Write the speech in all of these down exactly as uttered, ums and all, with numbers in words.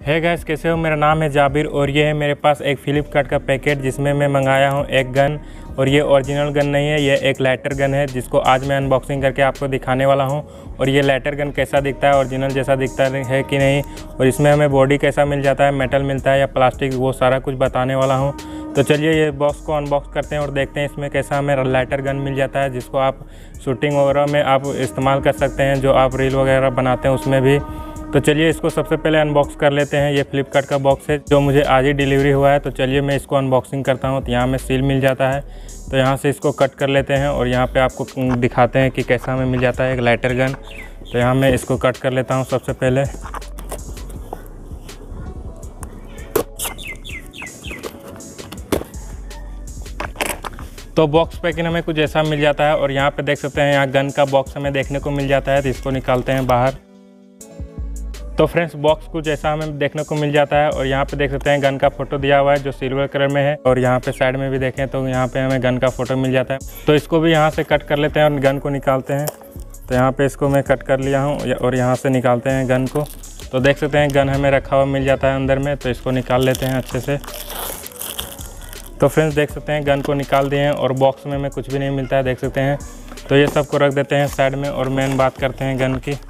है गैस, कैसे हो? मेरा नाम है जाबिर और ये है मेरे पास एक फ्लिपकार्ट का पैकेट जिसमें मैं मंगाया हूँ एक गन। और ये ओरिजिनल गन नहीं है, ये एक लाइटर गन है जिसको आज मैं अनबॉक्सिंग करके आपको दिखाने वाला हूँ। और ये लाइटर गन कैसा दिखता है, ओरिजिनल जैसा दिखता है कि नहीं, और इसमें हमें बॉडी कैसा मिल जाता है, मेटल मिलता है या प्लास्टिक, वो सारा कुछ बताने वाला हूँ। तो चलिए ये बॉक्स को अनबॉक्स करते हैं और देखते हैं इसमें कैसा हमें लाइटर गन मिल जाता है जिसको आप शूटिंग वगैरह में आप इस्तेमाल कर सकते हैं, जो आप रील वगैरह बनाते हैं उसमें भी। तो चलिए इसको सबसे पहले अनबॉक्स कर लेते हैं। ये फ्लिपकार्ट का बॉक्स है जो मुझे आज ही डिलीवरी हुआ है। तो चलिए मैं इसको अनबॉक्सिंग करता हूँ। तो यहाँ में सील मिल जाता है, तो यहाँ से इसको कट कर लेते हैं और यहाँ पे आपको दिखाते हैं कि कैसा हमें मिल जाता है एक लाइटर गन। तो यहाँ मैं इसको कट कर लेता हूँ सबसे पहले। तो बॉक्स पैकिंग हमें कुछ ऐसा मिल जाता है और यहाँ पे देख सकते हैं यहाँ गन का बॉक्स हमें देखने को मिल जाता है। तो इसको निकालते हैं बाहर। तो फ्रेंड्स बॉक्स कुछ ऐसा हमें देखने को मिल जाता है और यहाँ पे देख सकते हैं गन का फोटो दिया हुआ है जो सिल्वर कलर में है। और यहाँ पे साइड में भी देखें तो यहाँ पे हमें गन का फोटो मिल जाता है। तो इसको भी यहाँ से कट कर लेते हैं और गन को निकालते हैं। तो यहाँ पे इसको मैं कट कर लिया हूँ और यहाँ से निकालते हैं गन को। तो देख सकते हैं गन हमें रखा हुआ मिल जाता है अंदर में। तो इसको निकाल लेते हैं अच्छे से। तो फ्रेंड्स देख सकते हैं गन को निकाल दिए हैं और बॉक्स में हमें कुछ भी नहीं मिलता है, देख सकते हैं। तो ये सब को रख देते हैं साइड में और मेन बात करते हैं गन की।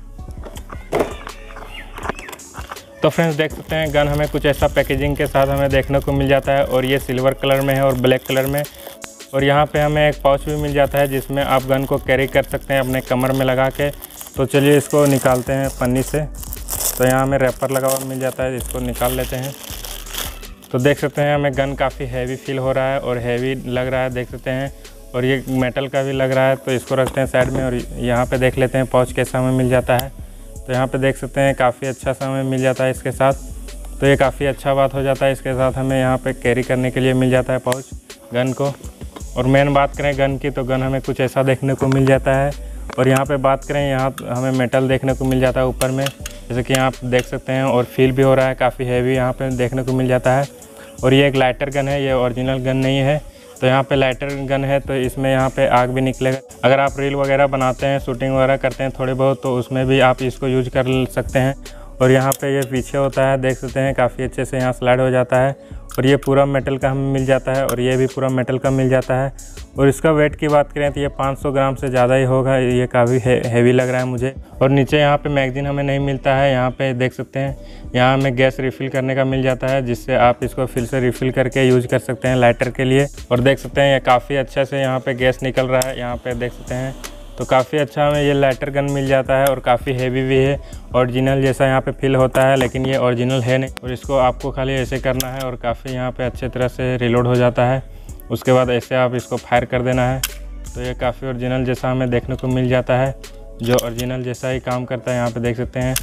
तो फ्रेंड्स देख सकते हैं गन हमें कुछ ऐसा पैकेजिंग के साथ हमें देखने को मिल जाता है और ये सिल्वर कलर में है और ब्लैक कलर में। और यहाँ पे हमें एक पाउच भी मिल जाता है जिसमें आप गन को कैरी कर सकते हैं अपने कमर में लगा के। तो चलिए इसको निकालते हैं पन्नी से। तो यहाँ हमें रैपर लगा हुआ मिल जाता है, इसको निकाल लेते हैं। तो देख सकते हैं हमें गन काफ़ी हैवी फील हो रहा है और हैवी लग रहा है, देख सकते हैं। और ये मेटल का भी लग रहा है। तो इसको रखते हैं साइड में और यहाँ पे देख लेते हैं पाउच कैसा हमें मिल जाता है। तो यहाँ पे देख सकते हैं काफ़ी अच्छा सा हमें मिल जाता है इसके साथ। तो ये काफ़ी अच्छा बात हो जाता है, इसके साथ हमें यहाँ पे कैरी करने के लिए मिल जाता है पाउच गन को। और मेन बात करें गन की तो गन हमें कुछ ऐसा देखने को मिल जाता है। और यहाँ पे बात करें यहाँ हमें मेटल देखने को मिल जाता है ऊपर में, जैसे कि यहाँ देख सकते हैं। और फील भी हो रहा है काफ़ी हैवी यहाँ पे देखने को मिल जाता है। और ये एक लाइटर गन है, ये ओरिजिनल गन नहीं है। तो यहाँ पे लाइटर गन है तो इसमें यहाँ पे आग भी निकलेगा। अगर आप रील वगैरह बनाते हैं, शूटिंग वगैरह करते हैं थोड़े बहुत, तो उसमें भी आप इसको यूज कर सकते हैं। और यहाँ पे ये पीछे होता है, देख सकते हैं काफ़ी अच्छे से यहाँ स्लाइड हो जाता है। और ये पूरा मेटल का हमें मिल जाता है और ये भी पूरा मेटल का मिल जाता है। और इसका वेट की बात करें तो ये पाँच सौ ग्राम से ज़्यादा ही होगा, ये काफ़ी हैवी लग रहा है मुझे। और नीचे यहाँ पे मैगजीन हमें नहीं मिलता है। यहाँ पे देख सकते हैं यहाँ हमें गैस रिफ़िल करने का मिल जाता है, जिससे आप इसको फिर से रिफ़िल करके यूज कर सकते हैं लाइटर के लिए। और देख सकते हैं ये काफ़ी अच्छे से यहाँ पे गैस निकल रहा है, यहाँ पे देख सकते हैं। तो काफ़ी अच्छा हमें ये लाइटर गन मिल जाता है और काफ़ी हैवी भी है, ओरिजिनल जैसा यहाँ पे फील होता है, लेकिन ये ओरिजिनल है नहीं। और इसको आपको खाली ऐसे करना है और काफ़ी यहाँ पे अच्छे तरह से रिलोड हो जाता है। उसके बाद ऐसे आप इसको फायर कर देना है। तो ये काफ़ी ओरिजिनल जैसा हमें देखने को मिल जाता है, जो ओरिजिनल जैसा ही काम करता है। यहाँ पे देख सकते हैं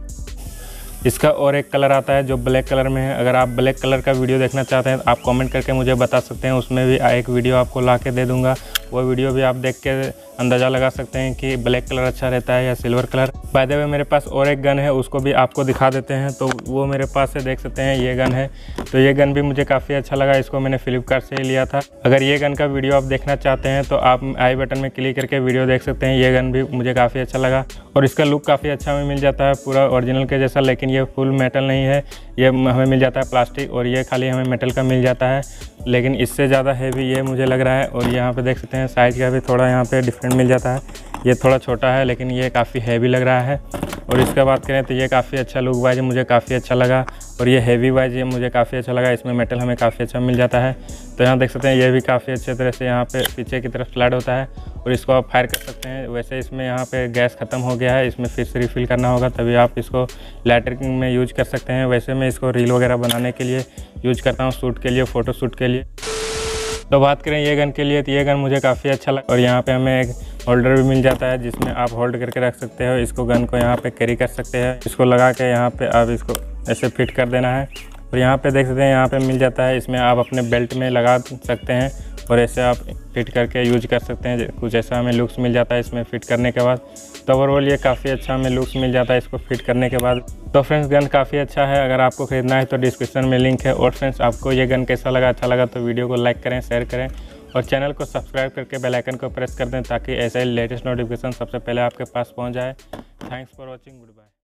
इसका और एक कलर आता है जो ब्लैक कलर में है। अगर आप ब्लैक कलर का वीडियो देखना चाहते हैं तो आप कमेंट करके मुझे बता सकते हैं, उसमें भी एक वीडियो आपको ला के दे दूँगा। वो वीडियो भी आप देख के अंदाज़ा लगा सकते हैं कि ब्लैक कलर अच्छा रहता है या silver colour. By the way मेरे पास और एक गन है, उसको भी आपको दिखा देते हैं। तो वो मेरे पास है, देख सकते हैं ये गन है। तो ये गन भी मुझे काफ़ी अच्छा लगा, इसको मैंने फ्लिपकार्ट से ही लिया था। अगर ये गन का वीडियो आप देखना चाहते हैं तो आप आई बटन में क्लिक करके वीडियो देख सकते हैं। ये गन भी मुझे काफ़ी अच्छा लगा और इसका लुक काफ़ी अच्छा हमें मिल जाता है, पूरा ओरिजिनल के जैसा। लेकिन ये फुल मेटल नहीं है, ये हमें मिल जाता है प्लास्टिक, और ये खाली हमें मेटल का मिल जाता है। लेकिन इससे ज़्यादा हैवी ये मुझे लग रहा है। और यहाँ पे देख सकते हैं साइज़ का भी थोड़ा यहाँ पे डिफरेंट मिल जाता है, ये थोड़ा छोटा है लेकिन ये काफ़ी हैवी लग रहा है। और इसका बात करें तो ये काफ़ी अच्छा लुक वाइज मुझे काफ़ी अच्छा लगा और ये हैवी वाइज ये मुझे काफ़ी अच्छा लगा। इसमें मेटल हमें काफ़ी अच्छा मिल जाता है। तो यहाँ देख सकते हैं ये भी काफ़ी अच्छे तरह से यहाँ पे पीछे की तरफ स्लाइड होता है और इसको आप फायर कर सकते हैं। वैसे इसमें यहाँ पे गैस ख़त्म हो गया है, इसमें फिर से रिफ़िल करना होगा तभी आप इसको लाइटर में यूज कर सकते हैं। वैसे मैं इसको रील वगैरह बनाने के लिए यूज करता हूँ, शूट के लिए, फ़ोटो शूट के लिए। तो बात करें ये गन के लिए तो ये गन मुझे काफ़ी अच्छा लगा। और यहाँ पे हमें एक होल्डर भी मिल जाता है जिसमें आप होल्ड करके रख सकते हो इसको, गन को यहाँ पे कैरी कर सकते हैं। इसको लगा के यहाँ पे आप इसको ऐसे फिट कर देना है। और यहाँ पे देख सकते हैं यहाँ पे मिल जाता है, इसमें आप अपने बेल्ट में लगा सकते हैं और ऐसे आप फिट करके यूज कर सकते हैं। कुछ ऐसा हमें लुक्स मिल जाता है इसमें फिट करने के बाद। तो ओवरऑल ये काफ़ी अच्छा हमें लुक्स मिल जाता है इसको फिट करने के बाद। तो फ्रेंड्स गन काफ़ी अच्छा है, अगर आपको खरीदना है तो डिस्क्रिप्शन में लिंक है। और फ्रेंड्स आपको ये गन कैसा लगा, अच्छा लगा तो वीडियो को लाइक करें, शेयर करें और चैनल को सब्सक्राइब करके बेल आइकन को प्रेस कर दें ताकि ऐसा ही लेटेस्ट नोटिफिकेशन सबसे पहले आपके पास पहुंच जाए। Thanks for watching, good bye.